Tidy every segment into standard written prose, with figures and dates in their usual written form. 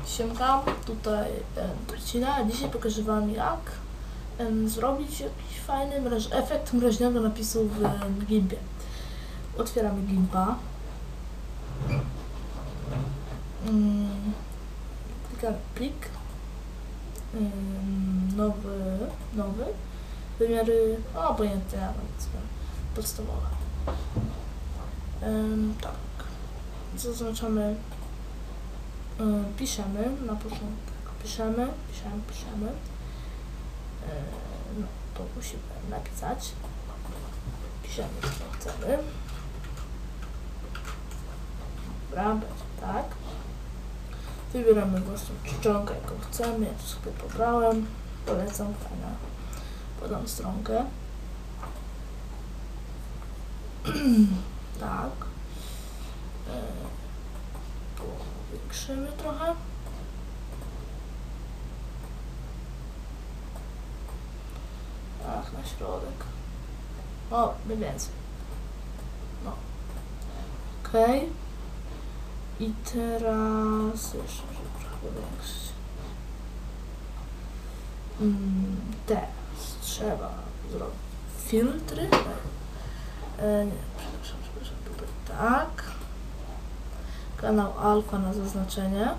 Siemka, tutaj Marcina. Dzisiaj pokażę wam, jak zrobić jakiś fajny efekt mroźnego napisu w Gimpie. Otwieramy Gimpa. Klikamy plik. Nowy. Wymiary, obojętne, podstawowe. Tak. Zaznaczamy, piszemy na początku. Piszemy. No, to musimy napisać. Piszemy, co chcemy. Dobra, będzie tak. Wybieramy własną czcionkę, jaką chcemy. Ja to sobie pobrałem. Polecam, fajna. Podam stronkę. Tak. Powiększymy trochę. Ach, na środek. O, mniej więcej. No. Okej. I teraz jeszcze trochę powiększyć. Teraz trzeba zrobić filtry. Nie, przepraszam, tutaj tak. Kanał alfa na zaznaczenie.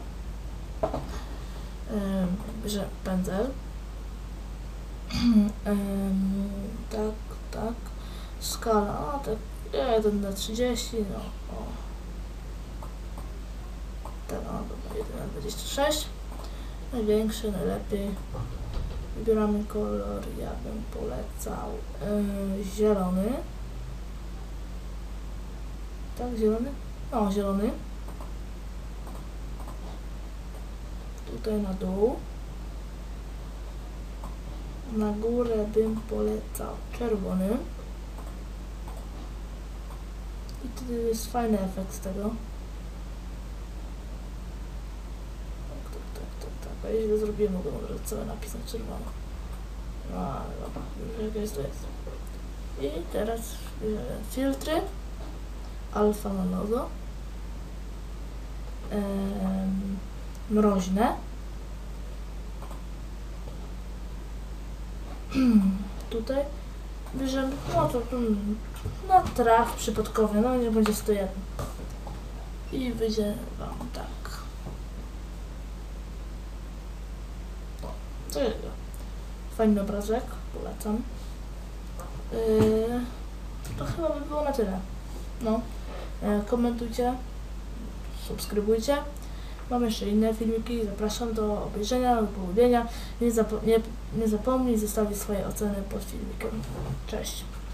Bierzemy pędzel. Tak. Skala, tak 1:30, no. O. Tak, dobra, 1:26. Największy, najlepiej. Wybieramy kolor, ja bym polecał zielony. Tak, zielony? No, zielony. Tutaj na dół. Na górę bym polecał czerwony. I wtedy jest fajny efekt z tego. Tak. A jeśli zrobiłem, mogę od razu całe napisać czerwono. No ale dobra, już jakaś to jest. I teraz filtry. Alfa na logo. Mroźne. Tutaj bierzemy, no to na traf przypadkowy, no nie będzie 101. I wyjdzie wam tak. O, to jest fajny obrazek, polecam. To chyba by było na tyle. No, komentujcie, subskrybujcie. Mam jeszcze inne filmiki, zapraszam do obejrzenia lub polubienia. Nie zapomnij zostawić swojej oceny pod filmikiem. Cześć!